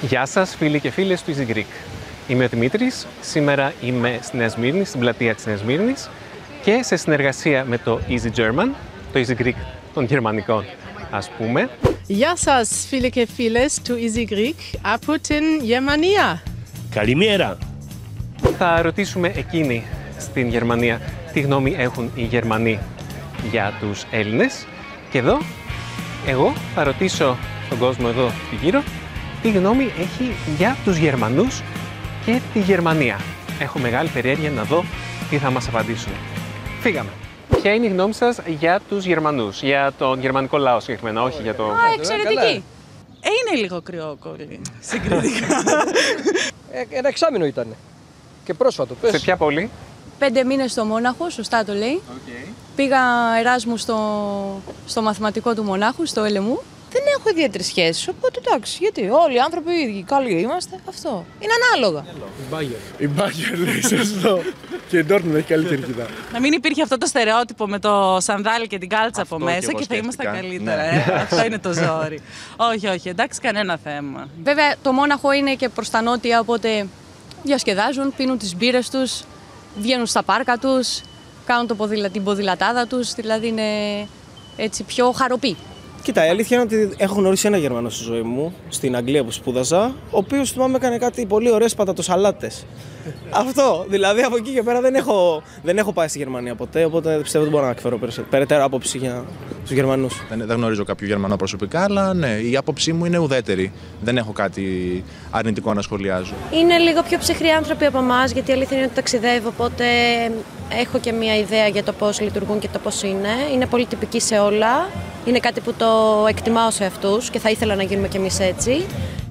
Γεια σας φίλοι και φίλες του Easy Greek. Είμαι ο Δημήτρης, σήμερα είμαι στη Νέα Σμύρνη, στην πλατεία της Νέας Σμύρνης και σε συνεργασία με το Easy German, το Easy Greek των γερμανικών ας πούμε. Γεια σας φίλοι και φίλες του Easy Greek από την Γερμανία. Καλημέρα. Θα ρωτήσουμε εκείνοι στην Γερμανία τι γνώμη έχουν οι Γερμανοί για τους Έλληνες και εδώ εγώ θα ρωτήσω τον κόσμο εδώ γύρω τι γνώμη έχει για τους Γερμανούς και τη Γερμανία. Έχω μεγάλη περιέργεια να δω τι θα μας απαντήσουν. Φύγαμε. Ποια είναι η γνώμη σας για τους Γερμανούς, για τον γερμανικό λαό συγκεκριμένα, όχι για το... Εξαιρετική. Είναι λίγο κρυόκολλη, συγκριτικά. Ένα εξάμηνο ήταν. Και πρόσφατο. Σε ποια πόλη? 5 μήνες στο Μόναχο, σωστά το λέει. Πήγα Εράσμου στο μαθηματικό του Μονάχου, στο LMU. Δεν έχω ιδιαίτερες σχέσεις, οπότε εντάξει, γιατί όλοι οι άνθρωποι οι ίδιοι, καλοί είμαστε, αυτό. Είναι ανάλογα. Η Μπάγκερ λέει σωστό. Και η Ντόρτμουντ έχει καλύτερη κοιτά. Να μην υπήρχε αυτό το στερεότυπο με το σανδάλι και την κάλτσα από μέσα και θα ήμασταν καλύτερα. Αυτό είναι το ζόρι. Όχι, εντάξει, κανένα θέμα. Βέβαια, το Μόναχο είναι και προς τα νότια, οπότε διασκεδάζουν, πίνουν τις μπύρες τους, βγαίνουν στα πάρκα τους, κάνουν την ποδηλατάδα τους, δηλαδή είναι έτσι πιο χαροποί. Κοίτα, η αλήθεια είναι ότι έχω γνωρίσει ένα Γερμανό στη ζωή μου, στην Αγγλία που σπούδαζα, ο οποίος θυμάμαι έκανε κάτι πολύ ωραίες πατατοσαλάτες. Αυτό, δηλαδή από εκεί και πέρα δεν έχω πάει στη Γερμανία ποτέ, οπότε πιστεύω ότι μπορώ να εκφέρω περαιτέρω άποψη για τους Γερμανούς. Δεν γνωρίζω κάποιο Γερμανό προσωπικά, αλλά ναι, η άποψή μου είναι ουδέτερη. Δεν έχω κάτι αρνητικό να σχολιάζω. Είναι λίγο πιο ψυχροί άνθρωποι από εμάς, γιατί η αλήθεια είναι ότι ταξιδεύω, οπότε έχω και μια ιδέα για το πώς λειτουργούν και το πώς είναι. Είναι πολύ τυπικοί σε όλα. Είναι κάτι που το εκτιμάω σε αυτούς και θα ήθελα να γίνουμε κι εμείς έτσι.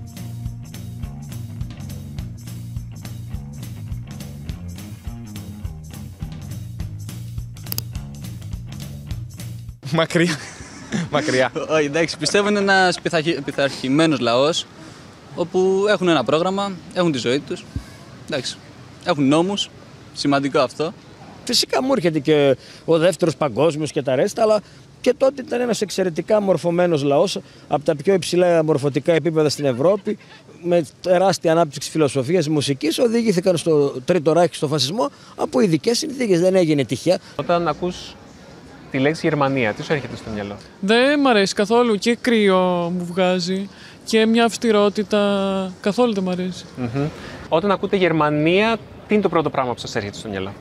Μακριά. Όχι, εντάξει, πιστεύω είναι ένας πειθαρχημένος λαός όπου έχουν ένα πρόγραμμα, έχουν τη ζωή τους, εντάξει, έχουν νόμους, σημαντικό αυτό. Φυσικά μου έρχεται και ο δεύτερος παγκόσμιος και τα ρέστα, αλλά και τότε ήταν ένας εξαιρετικά μορφωμένος λαός, από τα πιο υψηλά μορφωτικά επίπεδα στην Ευρώπη, με τεράστια ανάπτυξη φιλοσοφίας, μουσικής, οδηγήθηκαν στο Τρίτο Ράιχ, στο φασισμό, από ειδικές συνθήκες, δεν έγινε τυχαία. Όταν ακούς τη λέξη Γερμανία, τι σου έρχεται στο μυαλό? Δεν μ' αρέσει καθόλου, και κρύο μου βγάζει και μια αυστηρότητα, καθόλου δεν μ' αρέσει. Όταν ακούτε Γερμανία, τι είναι το πρώτο πράγμα που σας έρχεται στο μυαλό?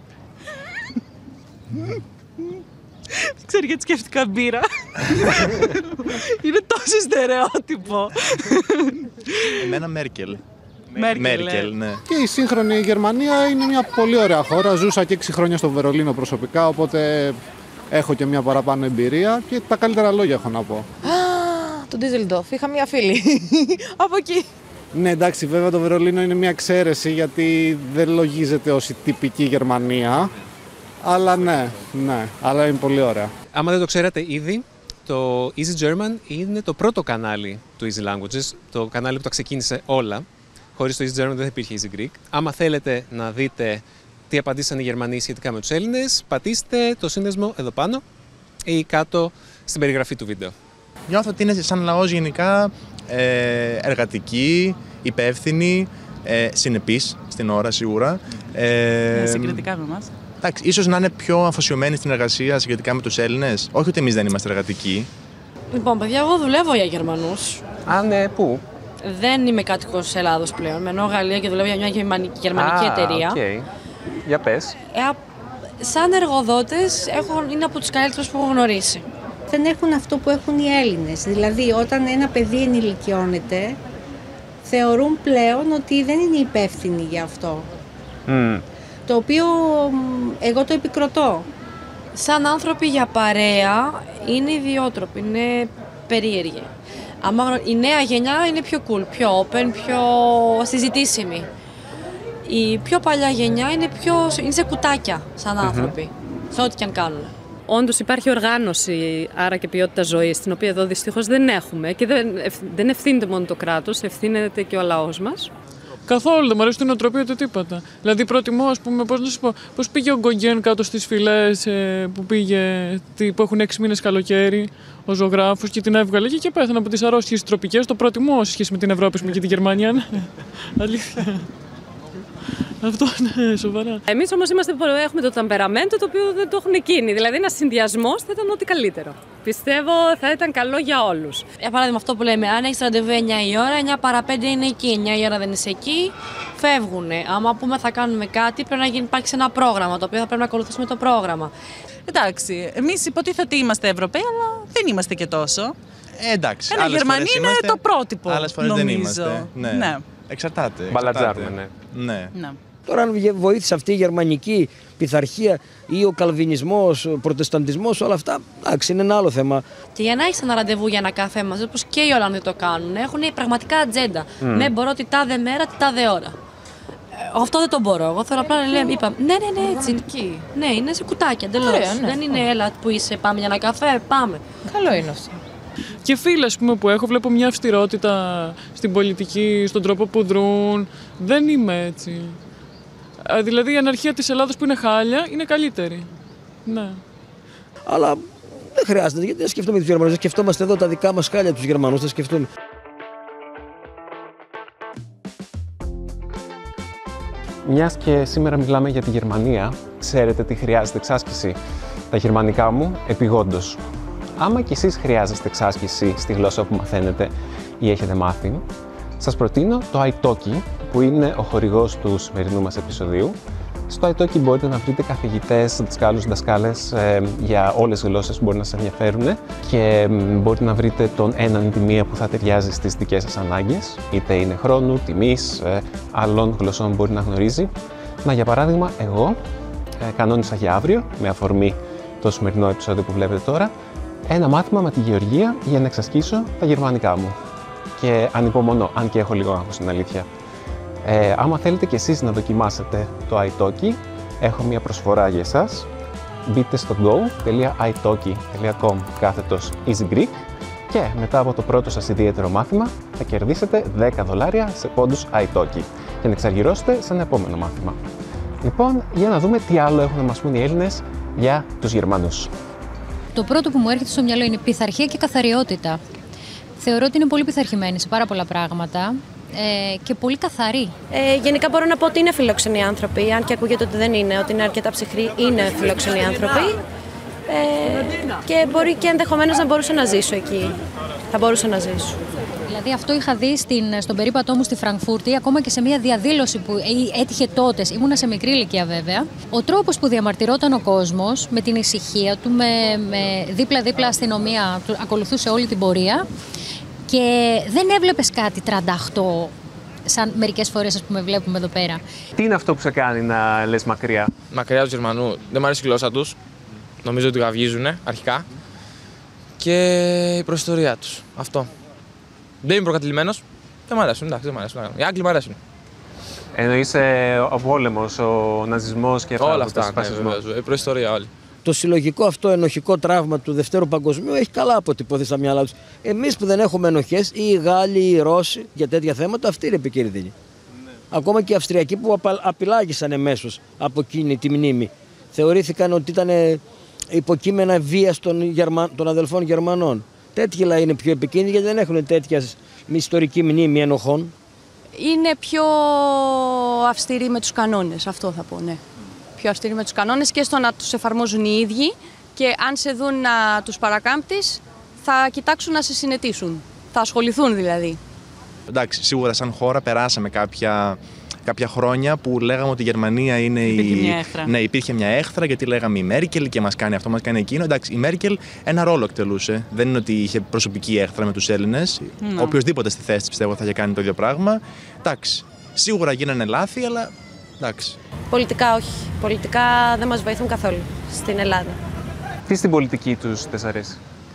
Δεν ξέρω γιατί σκέφτηκα μπύρα. Είναι τόσο στερεότυπο. Εμένα Μέρκελ. Μέρκελ, ναι. Και η σύγχρονη Γερμανία είναι μια πολύ ωραία χώρα. Ζούσα και 6 χρόνια στο Βερολίνο προσωπικά, οπότε έχω και μια παραπάνω εμπειρία και τα καλύτερα λόγια έχω να πω. Το Ντίζελντορφ, είχα μια φίλη από εκεί. Ναι, εντάξει, βέβαια το Βερολίνο είναι μια εξαίρεση γιατί δεν λογίζεται ως η τυπική Γερμανία. Αλλά ναι, αλλά είναι πολύ ωραία. Άμα δεν το ξέρατε ήδη, το Easy German είναι το πρώτο κανάλι του Easy Languages, το κανάλι που τα ξεκίνησε όλα. Χωρίς το Easy German δεν θα υπήρχε Easy Greek. Άμα θέλετε να δείτε τι απαντήσαν οι Γερμανοί σχετικά με τους Έλληνες, πατήστε το σύνδεσμο εδώ πάνω ή κάτω στην περιγραφή του βίντεο. Νιώθω ότι είναι σαν λαός γενικά εργατικοί, υπεύθυνοι, συνεπείς στην ώρα σίγουρα. Συγκριτικά με εμάς. Εντάξει, ίσως να είναι πιο αφοσιωμένοι στην εργασία σχετικά με τους Έλληνες. Όχι ότι εμείς δεν είμαστε εργατικοί. Λοιπόν, παιδιά, εγώ δουλεύω για Γερμανούς. Α, ναι, πού? Δεν είμαι κάτοικος της Ελλάδος πλέον. Μένω Γαλλία και δουλεύω για μια γερμανική εταιρεία. Okay. Για πες. Σαν εργοδότες είναι από τους καλύτερους που έχω γνωρίσει. Δεν έχουν αυτό που έχουν οι Έλληνες. Δηλαδή, όταν ένα παιδί ενηλικιώνεται, θεωρούν πλέον ότι δεν είναι υπεύθυνοι για αυτό. Το οποίο εγώ το επικροτώ. Σαν άνθρωποι για παρέα είναι ιδιότροποι, είναι περίεργοι. Η νέα γενιά είναι πιο cool, πιο open, πιο συζητήσιμη. Η πιο παλιά γενιά είναι σε κουτάκια σαν άνθρωποι, σε ό,τι και αν κάνουν. Όντως υπάρχει οργάνωση, άρα και ποιότητα ζωής, την οποία εδώ δυστυχώς δεν έχουμε και δεν ευθύνεται μόνο το κράτος, ευθύνεται και ο λαός μας. Καθόλου δεν μου αρέσει την νοοτροπία του τίποτα. Δηλαδή, προτιμώ, ας πούμε, πώς πήγε ο Γκογκέν κάτω στις φυλές που έχουν 6 μήνες καλοκαίρι, ο ζωγράφος, και την έβγαλε και πέθανε από τις αρρώστιες τροπικές. Το προτιμώ σε σχέση με την Ευρώπη και τη Γερμανία. Ναι. Αλήθεια. Αυτό είναι σοβαρά. Εμείς όμως έχουμε το ταμπεραμέντο το οποίο δεν το έχουν εκείνοι. Δηλαδή, ένας συνδυασμός θα ήταν ό,τι καλύτερο. Πιστεύω θα ήταν καλό για όλους. Για παράδειγμα, αυτό που λέμε, αν έχεις ραντεβού 9 η ώρα, 9 παρά 5 είναι εκεί. 9 η ώρα δεν είσαι εκεί, φεύγουνε. Άμα πούμε θα κάνουμε κάτι, πρέπει να υπάρξει ένα πρόγραμμα, το οποίο θα πρέπει να ακολουθήσουμε το πρόγραμμα. Εντάξει, εμείς υποτίθεται ότι είμαστε Ευρωπαίοι, αλλά δεν είμαστε και τόσο. Εντάξει. Ένα Γερμανία είναι το πρότυπο. Άλλες φορές δεν είμαστε. Ναι. Εξαρτάται. Μπαλατζάρουμε, ναι. Τώρα, αν βοήθησε αυτή η γερμανική πειθαρχία ή ο καλβινισμός, ο προτεσταντισμός, όλα αυτά, εντάξει, είναι ένα άλλο θέμα. Και για να έχεις ένα ραντεβού για ένα καφέ μαζί, όπως και οι Ολλανδοί το κάνουν, έχουν πραγματικά ατζέντα. Ναι, μπορώ τη τάδε μέρα, τη τάδε ώρα. Αυτό δεν το μπορώ. Εγώ θέλω απλά να λέω, είπα, ναι, έτσι. Ναι, είναι σε κουτάκια εντελώς. Δεν είναι έλα που είσαι, πάμε για ένα καφέ, πάμε. Καλό είναι αυτό. Και φίλοι, ας πούμε, που έχω, βλέπω μια αυστηρότητα στην πολιτική, στον τρόπο που δρούν. Δεν είμαι έτσι. Δηλαδή η αναρχία της Ελλάδας που είναι χάλια είναι καλύτερη. Ναι. Αλλά δεν χρειάζεται, γιατί δεν σκεφτούμε τους Γερμανούς, δεν σκεφτόμαστε εδώ τα δικά μας χάλια τους Γερμανούς, δεν σκεφτούμε. Μιας και σήμερα μιλάμε για τη Γερμανία, ξέρετε τι χρειάζεται εξάσκηση? Τα γερμανικά μου επειγόντως. Άμα κι εσείς χρειάζεστε εξάσκηση στη γλώσσα που μαθαίνετε ή έχετε μάθει, σας προτείνω το italki, που είναι ο χορηγός του σημερινού μας επεισοδίου. Στο italki μπορείτε να βρείτε καθηγητές, δασκάλους, δασκάλες για όλες τις γλώσσες που μπορεί να σας ενδιαφέρουν και μπορείτε να βρείτε τον έναν τη μία που θα ταιριάζει στις δικές σας ανάγκες, είτε είναι χρόνου, τιμής, άλλων γλωσσών μπορεί να γνωρίζει. Να, για παράδειγμα, εγώ κανόνισα για αύριο, με αφορμή το σημερινό επεισόδιο που βλέπετε τώρα, ένα μάθημα με τη Γεωργία για να εξασκήσω τα γερμανικά μου. Και ανυπομονώ, αν και έχω λίγο άγχος, στην αλήθεια. Άμα θέλετε κι εσείς να δοκιμάσετε το italki, έχω μια προσφορά για εσάς. Μπείτε στο go.italki.com/easygreek και μετά από το πρώτο σας ιδιαίτερο μάθημα θα κερδίσετε $10 σε πόντους italki και να εξαργυρώσετε σε ένα επόμενο μάθημα. Λοιπόν, για να δούμε τι άλλο έχουν να μας πούν οι Έλληνες για τους Γερμανούς. Το πρώτο που μου έρχεται στο μυαλό είναι πειθαρχία και καθαριότητα. Θεωρώ ότι είναι πολύ πειθαρχημένοι σε πάρα πολλά πράγματα και πολύ καθαροί. Γενικά μπορώ να πω ότι είναι φιλόξενοι άνθρωποι, αν και ακούγεται ότι δεν είναι, ότι είναι αρκετά ψυχροί, είναι φιλόξενοι άνθρωποι και μπορεί και ενδεχομένως να μπορούσα να ζήσω εκεί. Θα μπορούσα να ζήσω. Δηλαδή αυτό είχα δει στον περίπατό μου στη Φραγκφούρτη, ακόμα και σε μια διαδήλωση που έτυχε τότε, ήμουνα σε μικρή ηλικία βέβαια. Ο τρόπος που διαμαρτυρόταν ο κόσμος, με την ησυχία του, με δίπλα-δίπλα αστυνομία, ακολουθούσε όλη την πορεία και δεν έβλεπες κάτι 38, σαν μερικές φορές ας πούμε βλέπουμε εδώ πέρα. Τι είναι αυτό που σε κάνει να λες μακριά? Μακριά του Γερμανού. Δεν μου αρέσει η γλώσσα τους. Νομίζω ότι γαβγίζουν αρχικά. Και η προϊστορία τους. Αυτό. Δεν είμαι προκατηλημένος. Δεν μ' αρέσουν, εντάξει, δεν μ' αρέσουν. Οι Άγγλοι μ' αρέσουν. Εννοείς ο πόλεμος, ο ναζισμός και αυτά. Όλα αυτά, ναι, η προϊστορία όλη. Το συλλογικό αυτό ενοχικό τραύμα του Δευτέρου Παγκοσμίου έχει καλά αποτυπωθεί στα μυαλά τους. Εμείς που δεν έχουμε ενοχές, ή οι Γάλλοι ή οι Ρώσοι για τέτοια θέματα, αυτοί είναι επικίνδυνοι. Ναι. Ακόμα και οι Αυστριακοί που απειλάγησαν εμέσως από εκείνη τη μνήμη. Θεωρήθηκαν ότι ήταν υποκείμενα βίας των αδελφών Γερμανών. Τέτοιοι λαοί είναι πιο επικίνδυνοι γιατί δεν έχουν τέτοια ιστορική μνήμη ενοχών. Είναι πιο αυστηροί με τους κανόνες, αυτό θα πω, ναι. Πιο αυστηροί με τους κανόνες και στο να τους εφαρμόζουν οι ίδιοι και αν σε δουν να τους παρακάμπτεις θα κοιτάξουν να σε συνετίσουν, θα ασχοληθούν δηλαδή. Εντάξει, σίγουρα σαν χώρα περάσαμε κάποια χρόνια που λέγαμε ότι η Γερμανία είναι Ναι, υπήρχε μια έχθρα γιατί λέγαμε η Μέρκελ και μας κάνει αυτό, μας κάνει εκείνο. Εντάξει, η Μέρκελ ένα ρόλο εκτελούσε. Δεν είναι ότι είχε προσωπική έχθρα με τους Έλληνες. Οποιοςδήποτε στη θέση της πιστεύω θα είχε κάνει το ίδιο πράγμα. Εντάξει, σίγουρα γίνανε λάθη, αλλά εντάξει. Πολιτικά όχι. Πολιτικά δεν μας βοηθούν καθόλου στην Ελλάδα. Τι στην πολιτική τους δεν σ' αρέσει?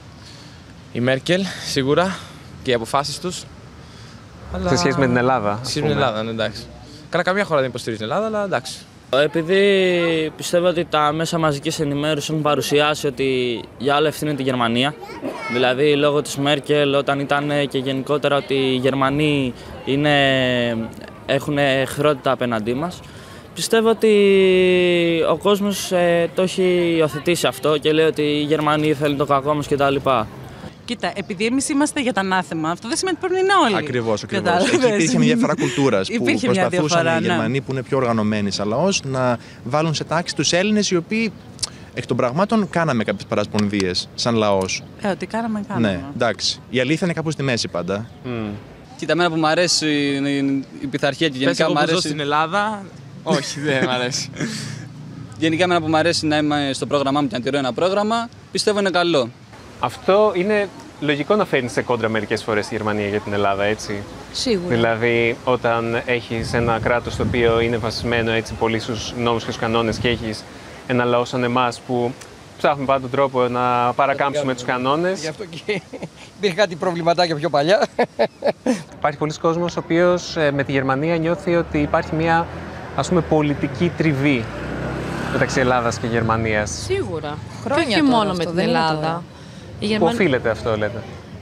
Η Μέρκελ, σίγουρα, και οι αποφάσεις τους. Αλλά... Σε σχέση με την Ελλάδα. Σε σχέση με την Ελλάδα, ναι, εντάξει. Καλά, καμία χώρα δεν υποστηρίζει την Ελλάδα, αλλά εντάξει. Επειδή πιστεύω ότι τα μέσα μαζικής ενημέρωσης έχουν παρουσιάσει ότι για όλα ευθύνεται η Γερμανία. Δηλαδή, λόγω της Μέρκελ, όταν ήταν και γενικότερα ότι οι Γερμανοί είναι έχουν εχθρότητα απέναντί μας. Πιστεύω ότι ο κόσμος το έχει υιοθετήσει αυτό και λέει ότι οι Γερμανοί θέλουν το κακό μας κτλ. Κοίτα, επειδή εμείς είμαστε για τα ανάθεμα, αυτό δεν σημαίνει ότι πρέπει να είναι όλοι. Ακριβώς. Εκεί υπήρχε μια διαφορά κουλτούρας που προσπαθούσαν οι Γερμανοί που είναι πιο οργανωμένοι σαν λαός να βάλουν σε τάξη τους Έλληνες, οι οποίοι εκ των πραγμάτων κάναμε κάποιες παρασπονδίες σαν λαός. Ότι κάναμε. Ναι, εντάξει. Η αλήθεια είναι κάπου στη μέση πάντα. Κοίτα, εμένα που μου αρέσει η πειθαρχία και γενικά μου αρέσει. Στην Ελλάδα, όχι, δεν μου αρέσει. Γενικά, εμένα που μου αρέσει να είμαι στο πρόγραμμά μου και να τηρώ ένα πρόγραμμα, πιστεύω είναι καλό. Αυτό είναι λογικό να φέρνει σε κόντρα μερικές φορές η Γερμανία για την Ελλάδα, έτσι. Σίγουρα. Δηλαδή, όταν έχεις ένα κράτος το οποίο είναι βασισμένο έτσι πολύ στους νόμους και στους κανόνες και έχεις ένα λαό σαν εμάς που ψάχνουμε πάντα τον τρόπο να παρακάμψουμε τους κανόνες. Γι' αυτό και υπήρχε κάτι προβληματάκια πιο παλιά. Υπάρχει πολλοί κόσμος ο οποίος με τη Γερμανία νιώθει ότι υπάρχει μια, ας πούμε, πολιτική τριβή μεταξύ Ελλάδας και Γερμανίας. Σίγουρα. Χρόνια και όχι τώρα μόνο αυτό, με την δεν είναι Ελλάδα. Πού οφείλεται αυτό, λέτε?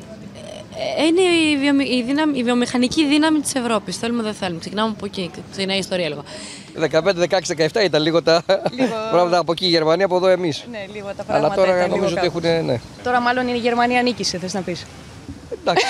Είναι η βιομηχανική δύναμη της Ευρώπης. Θέλουμε, δεν θέλουμε. Ξεκινάμε από εκεί. Ξεκινάει η ιστορία λίγο. 15, 16, 17 ήταν λίγο τα πράγματα από εκεί η Γερμανία, από εδώ εμείς. Ναι, λίγο τα πράγματα. Αλλά τώρα ήταν νομίζω ότι έχουν. Ναι. Τώρα, μάλλον η Γερμανία νίκησε, θες να πεις. Εντάξει.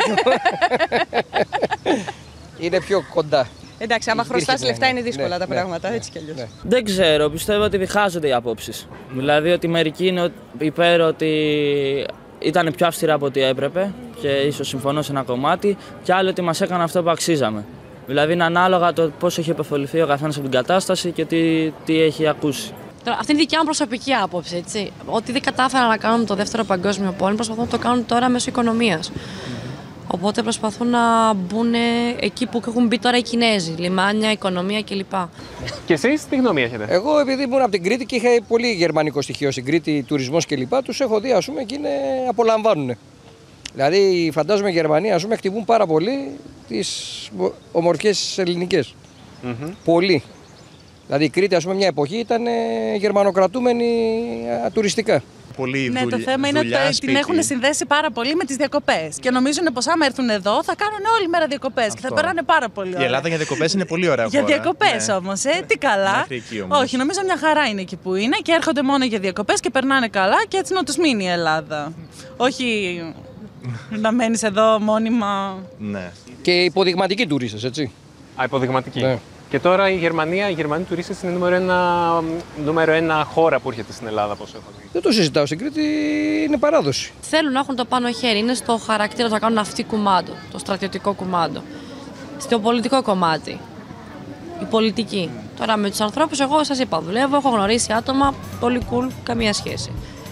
Είναι πιο κοντά. Εντάξει, άμα χρωστάς λεφτά είναι δύσκολα ναι, τα πράγματα, έτσι κι αλλιώς. Ναι. Δεν ξέρω, πιστεύω ότι διχάζονται οι απόψεις. Δηλαδή ότι μερικοί είναι υπέρ ότι ήταν πιο αυστηρά από ό,τι έπρεπε και ίσως συμφωνώ σε ένα κομμάτι, και άλλοι ότι μας έκανε αυτό που αξίζαμε. Δηλαδή είναι ανάλογα το πώς έχει επωφεληθεί ο καθένας από την κατάσταση και τι έχει ακούσει. Τώρα, αυτή είναι η δικιά μου προσωπική άποψη. Έτσι. Ό,τι δεν κατάφεραν να κάνουν το δεύτερο παγκόσμιο πόλεμο, προσπαθούν να το κάνουν τώρα μέσω οικονομίας. Οπότε προσπαθούν να μπουν εκεί που έχουν μπει τώρα οι Κινέζοι, λιμάνια, οικονομία κλπ. Και εσείς τι γνώμη έχετε? Εγώ, επειδή ήμουν από την Κρήτη και είχα πολύ γερμανικό στοιχείο στην Κρήτη, τουρισμός κλπ., τους έχω δει, ας πούμε, και απολαμβάνουν. Δηλαδή, φαντάζομαι οι Γερμανοί, ας πούμε, χτυπούν πάρα πολύ τις ομορφιές ελληνικές. Πολύ. Δηλαδή, η Κρήτη, ας πούμε, μια εποχή ήταν γερμανοκρατούμενη τουριστικά. Ναι, το θέμα είναι ότι την έχουν συνδέσει πάρα πολύ με τις διακοπές. Και νομίζουν πως άμα έρθουν εδώ θα κάνουν όλη μέρα διακοπές και θα περνάνε πάρα πολύ ωραία. Η Ελλάδα για διακοπές είναι πολύ ωραία χώρα. Για διακοπές όμως, τι καλά. Όχι, νομίζω μια χαρά είναι εκεί που είναι και έρχονται μόνο για διακοπές και περνάνε καλά και έτσι να τους μείνει η Ελλάδα. Όχι να μένεις εδώ μόνιμα. Ναι. Και υποδειγματικοί τουρίστες, έτσι. Υποδειγματικοί. Ναι. Και τώρα οι Γερμανοί τουρίστες είναι νούμερο ένα χώρα που έρχεται στην Ελλάδα, πώς έχω δει. Δεν το συζητάω, στην Κρήτη είναι παράδοση. Θέλουν να έχουν το πάνω χέρι, είναι στο χαρακτήρα να κάνουν αυτή κουμάντο, το στρατιωτικό κουμάντο. Στο πολιτικό κομμάτι, η πολιτική. Τώρα με τους ανθρώπους, εγώ σας είπα, δουλεύω, έχω γνωρίσει άτομα, πολύ cool, καμία σχέση.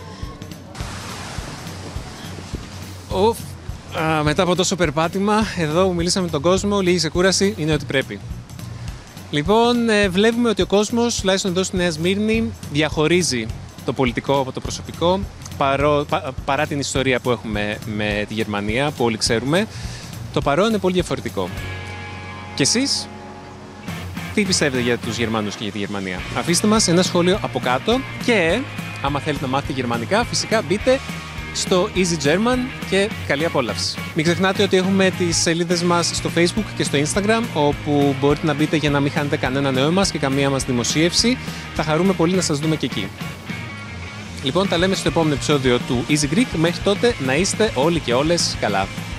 Μετά από τόσο περπάτημα, εδώ που μιλήσαμε με τον κόσμο, λίγη ξεκούραση είναι ό,τι πρέπει. Λοιπόν, βλέπουμε ότι ο κόσμος, τουλάχιστον εδώ στη Νέα Σμύρνη, διαχωρίζει το πολιτικό από το προσωπικό, παρά την ιστορία που έχουμε με τη Γερμανία, που όλοι ξέρουμε. Το παρόν είναι πολύ διαφορετικό. Και εσείς, τι πιστεύετε για τους Γερμανούς και για τη Γερμανία? Αφήστε μας ένα σχόλιο από κάτω και, άμα θέλετε να μάθετε γερμανικά, φυσικά μπείτε στο Easy German και καλή απόλαυση. Μην ξεχνάτε ότι έχουμε τις σελίδες μας στο Facebook και στο Instagram, όπου μπορείτε να μπείτε για να μην χάνετε κανένα νέο μας και καμία μας δημοσίευση. Θα χαρούμε πολύ να σας δούμε και εκεί. Λοιπόν, τα λέμε στο επόμενο επεισόδιο του Easy Greek. Μέχρι τότε να είστε όλοι και όλες καλά.